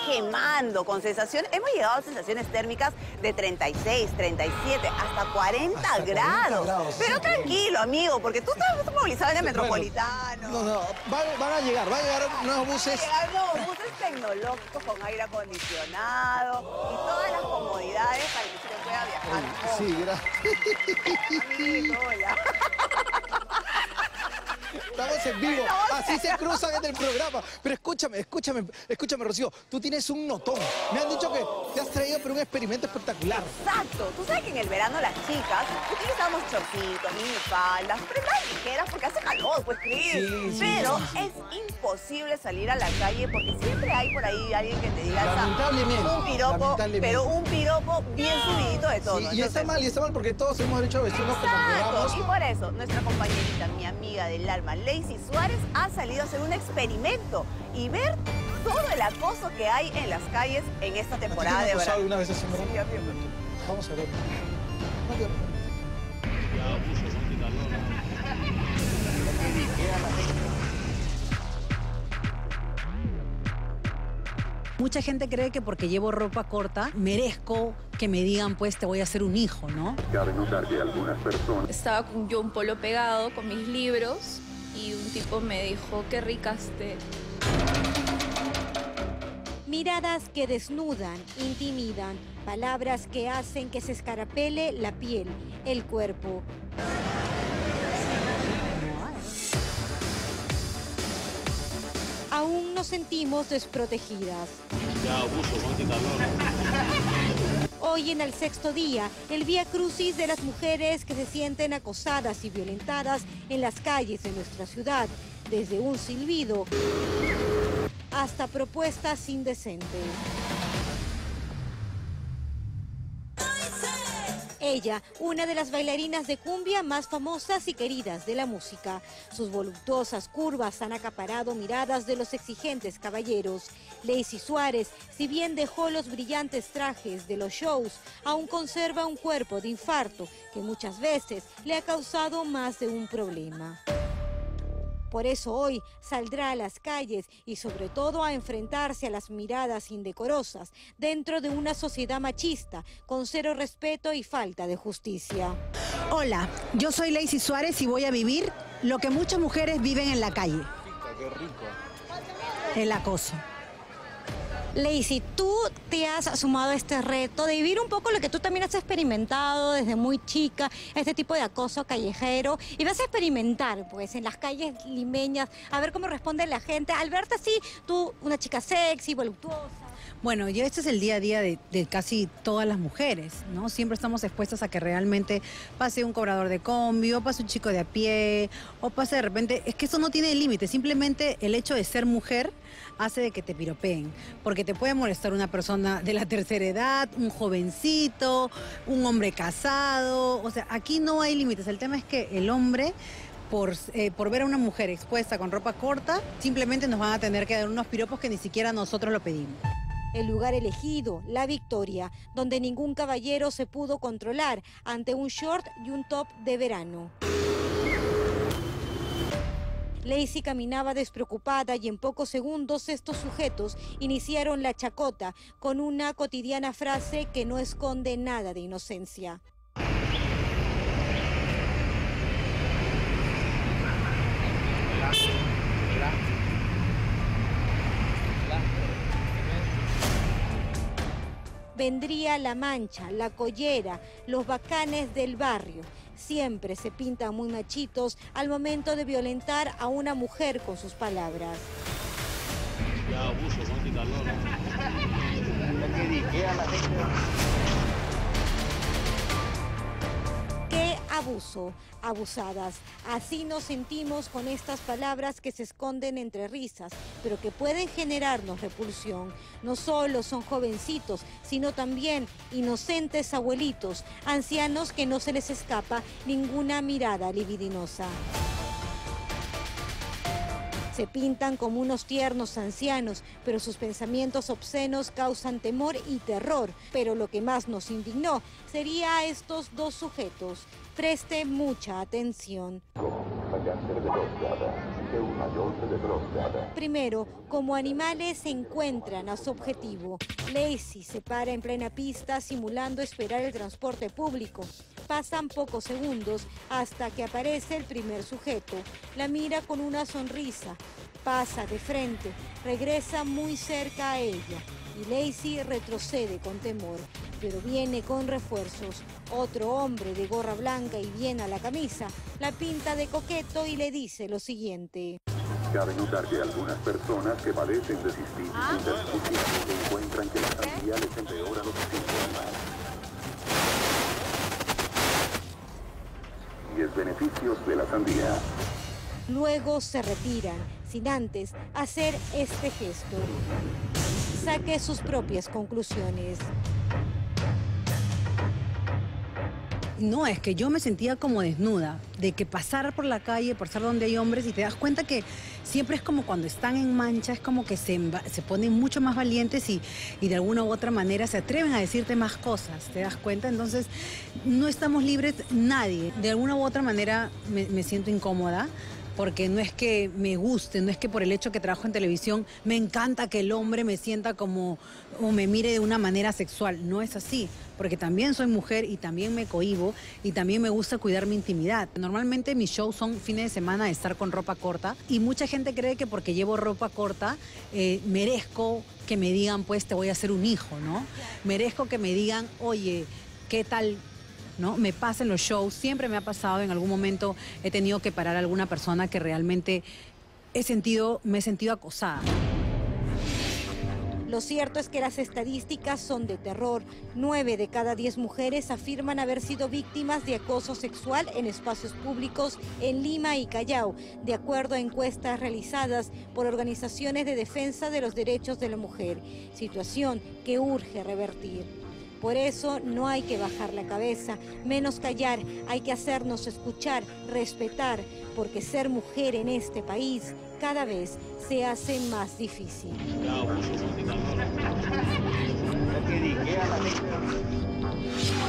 quemando con sensaciones. Hemos llegado a sensaciones térmicas de 36, 37, hasta 40 grados. Pero tranquilo, amigo, porque tú estás movilizado en el Metropolitano. No, van a llegar nuevos buses. Van a llegar nuevos buses tecnológicos con aire acondicionado y todas las comodidades para que usted pueda viajar. Sí, gracias. Amiguito, hola. Estamos en vivo, así se cruzan en el programa. Pero escúchame, Rocío, tú tienes un notón. Me han dicho que te has traído por un experimento espectacular. Exacto. Tú sabes que en el verano las chicas utilizamos chorcitos, minifaldas, prendas ligeras porque hace calor, pues, Cris. Sí, pero sí. es imposible salir a la calle porque siempre hay por ahí alguien que te diga Lamentablemente. pero un piropo bien subidito de tono. Sí, y está mal porque todos hemos derecho a vestirnos como queramos. Y por eso, nuestra compañerita, mi amiga del alma, Lacey Suárez, ha salido a hacer un experimento y ver todo el acoso que hay en las calles en esta temporada de verano. ¿Alguna vez así, Sí, amigo. Vamos a ver. Mucha gente cree que porque llevo ropa corta, merezco que me digan, pues, te voy a hacer un hijo, ¿no? Cabe notar que algunas personas... Estaba con yo un polo pegado con mis libros y un tipo me dijo, qué rica esté. Miradas que desnudan, intimidan, palabras que hacen que se escarapele la piel, el cuerpo. Aún nos sentimos desprotegidas. Hoy en el sexto día, el Vía Crucis de las mujeres que se sienten acosadas y violentadas en las calles de nuestra ciudad, desde un silbido hasta propuestas indecentes. Ella, una de las bailarinas de cumbia más famosas y queridas de la música. Sus voluptuosas curvas han acaparado miradas de los exigentes caballeros. Lacey Suárez, si bien dejó los brillantes trajes de los shows, aún conserva un cuerpo de infarto que muchas veces le ha causado más de un problema. Por eso hoy saldrá a las calles y sobre todo a enfrentarse a las miradas indecorosas dentro de una sociedad machista con cero respeto y falta de justicia. Hola, yo soy Lacey Suárez y voy a vivir lo que muchas mujeres viven en la calle. Qué rico. El acoso. Lacey, tú te has sumado a este reto de vivir un poco lo que tú también has experimentado desde muy chica, este tipo de acoso callejero, y vas a experimentar pues en las calles limeñas, a ver cómo responde la gente al verte así, tú una chica sexy, voluptuosa. Bueno, ya este es el día a día de casi todas las mujeres, ¿no? Siempre estamos expuestas a que realmente pase un cobrador de combi, o pase un chico de a pie, o pase de repente... Es que eso no tiene límite, simplemente el hecho de ser mujer hace de que te piropeen, porque te puede molestar una persona de la tercera edad, un jovencito, un hombre casado, o sea, aquí no hay límites. El tema es que el hombre... Por ver a una mujer expuesta con ropa corta, simplemente nos van a tener que dar unos piropos que ni siquiera nosotros lo pedimos. El lugar elegido, la Victoria, donde ningún caballero se pudo controlar ante un short y un top de verano. Lacey caminaba despreocupada y en pocos segundos estos sujetos iniciaron la chacota con una cotidiana frase que no esconde nada de inocencia. Vendría la mancha, la collera, los bacanes del barrio. Siempre se pintan muy machitos al momento de violentar a una mujer con sus palabras. Ya abuso, no te calor. ¡Qué abuso! Abusadas. Así nos sentimos con estas palabras que se esconden entre risas, pero que pueden generarnos repulsión. No solo son jovencitos, sino también inocentes abuelitos, ancianos que no se les escapa ninguna mirada libidinosa. Se pintan como unos tiernos ancianos, pero sus pensamientos obscenos causan temor y terror. Pero lo que más nos indignó sería a estos dos sujetos. Preste mucha atención. Con la cáncer de próstata, Primero, como animales se encuentran a su objetivo. Lacey se para en plena pista simulando esperar el transporte público. Pasan pocos segundos hasta que aparece el primer sujeto. La mira con una sonrisa. Pasa de frente, regresa muy cerca a ella y Lacey retrocede con temor, pero viene con refuerzos. Otro hombre de gorra blanca y bien a la camisa la pinta de coqueto y le dice lo siguiente. Cabe notar que algunas personas que padecen de cistitis intersticial encuentran que la sandía les empeora los síntomas. 10 beneficios de la sandía. Luego se retiran, sin antes hacer este gesto. Saque sus propias conclusiones. No, es que yo me sentía como desnuda, de que pasar por la calle, por ser donde hay hombres, y te das cuenta que siempre es como cuando están en mancha, es como que se ponen mucho más valientes y de alguna u otra manera se atreven a decirte más cosas, ¿te das cuenta? Entonces, no estamos libres nadie. De alguna u otra manera me siento incómoda, porque no es que me guste, no es que por el hecho que trabajo en televisión me encanta que el hombre me sienta como o me mire de una manera sexual. No es así, porque también soy mujer y también me cohíbo y también me gusta cuidar mi intimidad. Normalmente mis shows son fines de semana de estar con ropa corta y mucha gente cree que porque llevo ropa corta merezco que me digan, pues te voy a hacer un hijo, ¿no? Merezco que me digan, oye, ¿qué tal? ¿No? Me pasa en los shows, siempre me ha pasado, en algún momento he tenido que parar a alguna persona que realmente me he sentido acosada. Lo cierto es que las estadísticas son de terror. 9 de cada 10 mujeres afirman haber sido víctimas de acoso sexual en espacios públicos en Lima y Callao, de acuerdo a encuestas realizadas por organizaciones de defensa de los derechos de la mujer, situación que urge revertir. Por eso no hay que bajar la cabeza, menos callar, hay que hacernos escuchar, respetar, porque ser mujer en este país cada vez se hace más difícil. Ya abuso,